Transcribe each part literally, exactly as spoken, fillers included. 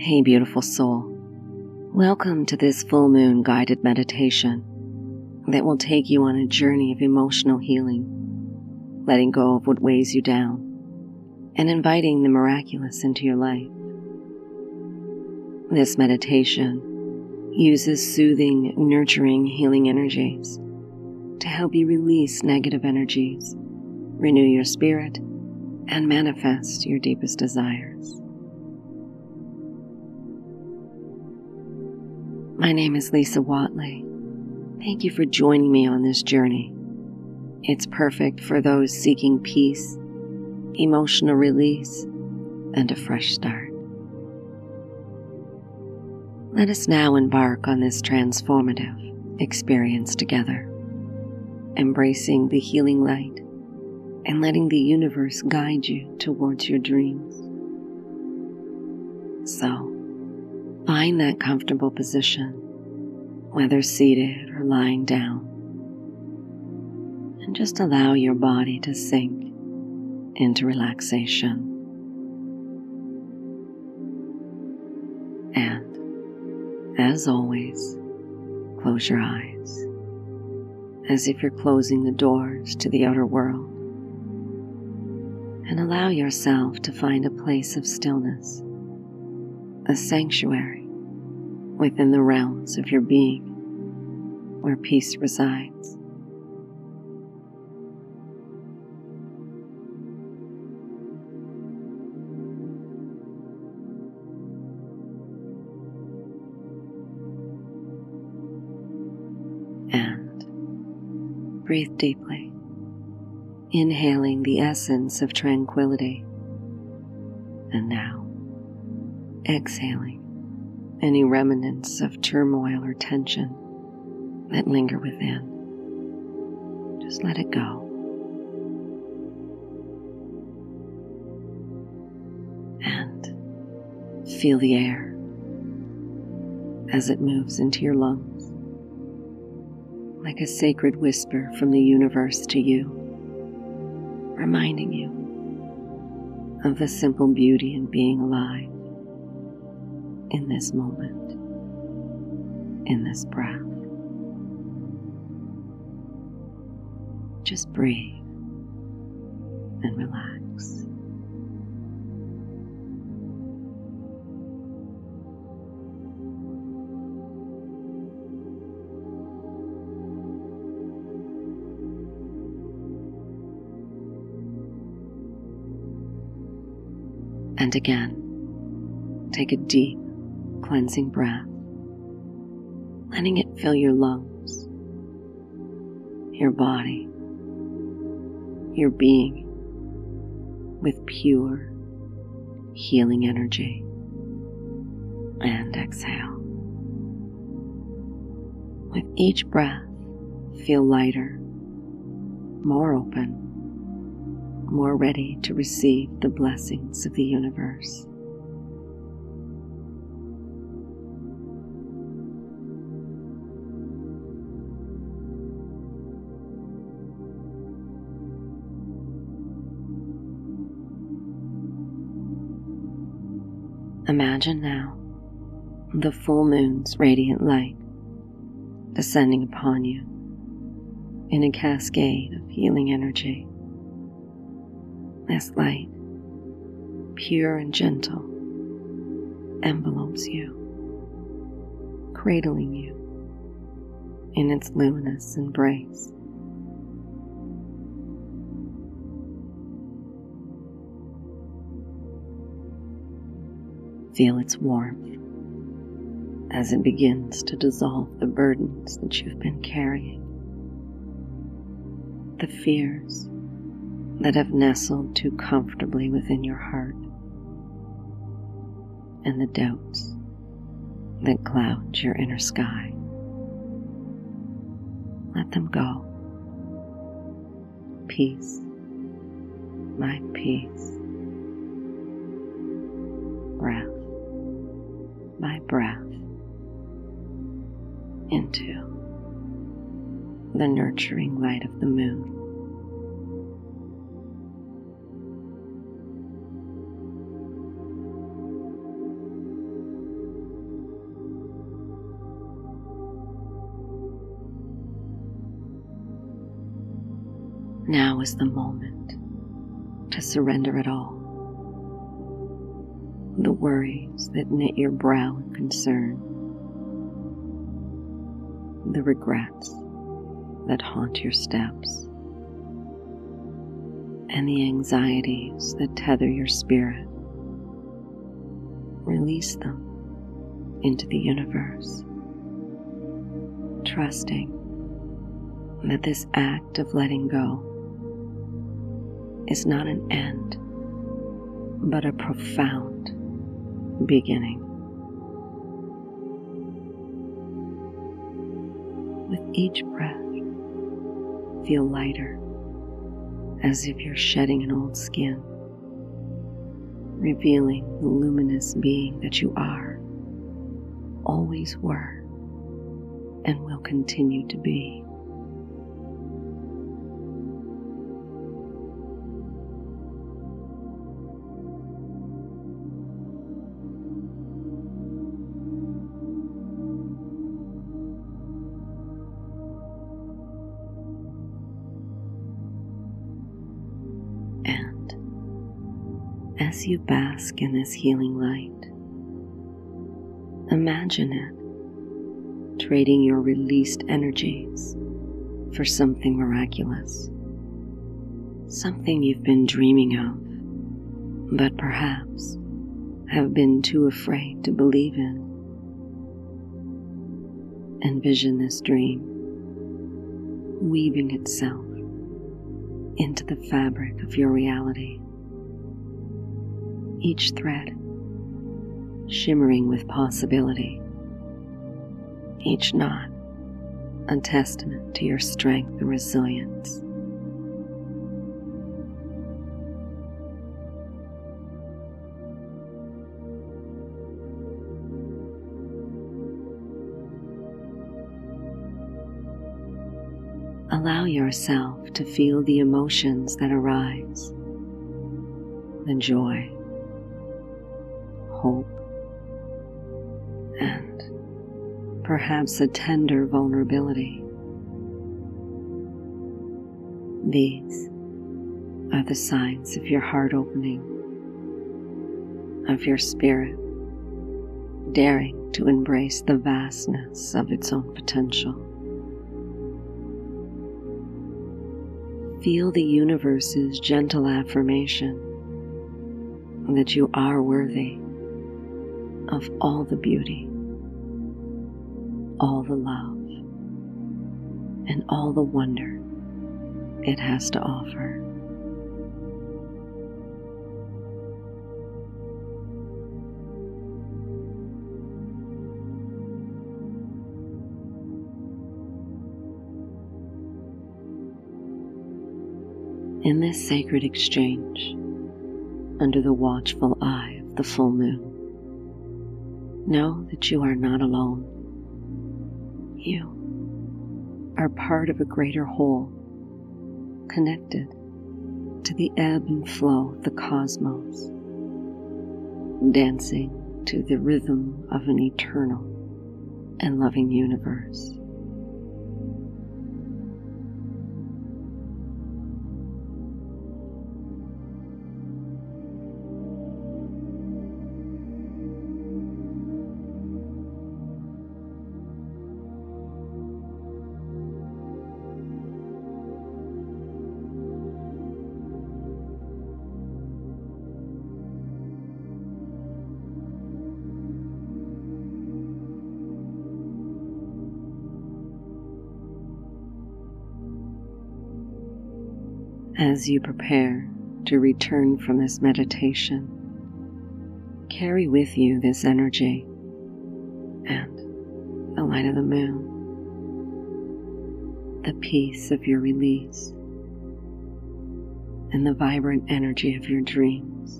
Hey beautiful soul, welcome to this full moon guided meditation that will take you on a journey of emotional healing, letting go of what weighs you down and inviting the miraculous into your life. This meditation uses soothing, nurturing, healing energies to help you release negative energies, renew your spirit, and manifest your deepest desires. My name is Lisa Watley. Thank you for joining me on this journey. It's perfect for those seeking peace, emotional release, and a fresh start. Let us now embark on this transformative experience together, embracing the healing light and letting the universe guide you towards your dreams. So, find that comfortable position, whether seated or lying down, and just allow your body to sink into relaxation. And, as always, close your eyes, as if you're closing the doors to the outer world, and allow yourself to find a place of stillness, a sanctuary within the realms of your being where peace resides. And breathe deeply, inhaling the essence of tranquility, and now exhaling any remnants of turmoil or tension that linger within. Just let it go. And feel the air as it moves into your lungs, like a sacred whisper from the universe to you, reminding you of the simple beauty in being alive in this moment, in this breath. Just breathe and relax. And again, take a deep, cleansing breath, letting it fill your lungs, your body, your being with pure, healing energy. And exhale. With each breath, feel lighter, more open, more ready to receive the blessings of the universe. Imagine now the full moon's radiant light descending upon you in a cascade of healing energy. This light, pure and gentle, envelopes you, cradling you in its luminous embrace. Feel its warmth as it begins to dissolve the burdens that you've been carrying, the fears that have nestled too comfortably within your heart, and the doubts that cloud your inner sky. Let them go. Peace, my peace. Breath by breath into the nurturing light of the moon. Now is the moment to surrender it all. The worries that knit your brow in concern, the regrets that haunt your steps, and the anxieties that tether your spirit. Release them into the universe, trusting that this act of letting go is not an end, but a profound beginning. With each breath, feel lighter, as if you're shedding an old skin, revealing the luminous being that you are, always were, and will continue to be. As you bask in this healing light, imagine it trading your released energies for something miraculous, something you've been dreaming of, but perhaps have been too afraid to believe in. Envision this dream weaving itself into the fabric of your reality. Each thread shimmering with possibility, each knot a testament to your strength and resilience. Allow yourself to feel the emotions that arise, the joy, hope, and perhaps a tender vulnerability. These are the signs of your heart opening, of your spirit daring to embrace the vastness of its own potential. Feel the universe's gentle affirmation that you are worthy of all the beauty, all the love, and all the wonder it has to offer. In this sacred exchange, under the watchful eye of the full moon, know that you are not alone. You are part of a greater whole, connected to the ebb and flow of the cosmos, dancing to the rhythm of an eternal and loving universe. As you prepare to return from this meditation, carry with you this energy and the light of the moon, the peace of your release, and the vibrant energy of your dreams.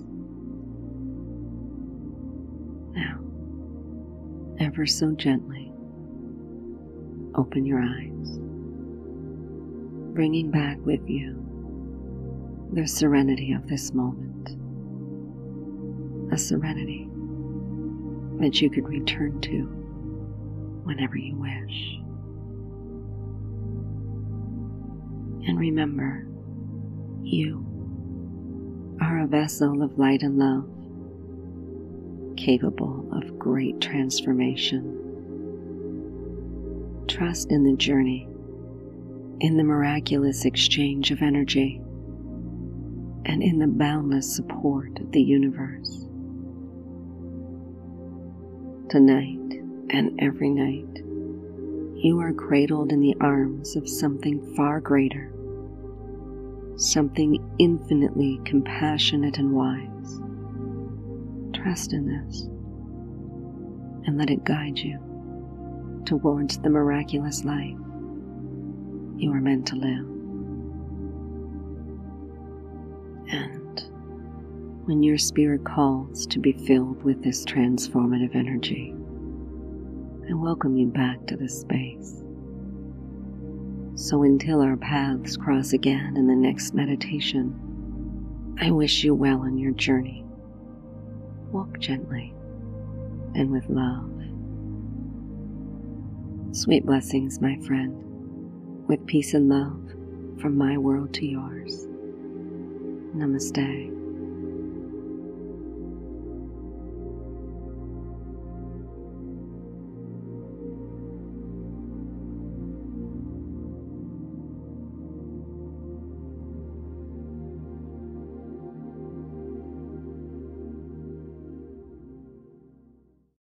Now, ever so gently, open your eyes, bringing back with you the serenity of this moment, a serenity that you could return to whenever you wish. And remember You are a vessel of light and love, capable of great transformation. Trust in the journey, in the miraculous exchange of energy, and in the boundless support of the universe. Tonight and every night, you are cradled in the arms of something far greater, something infinitely compassionate and wise. Trust in this and let it guide you towards the miraculous life you are meant to live. And when your spirit calls to be filled with this transformative energy, I welcome you back to this space. So until our paths cross again in the next meditation, I wish you well on your journey. Walk gently and with love. Sweet blessings, my friend, with peace and love from my world to yours. Namaste.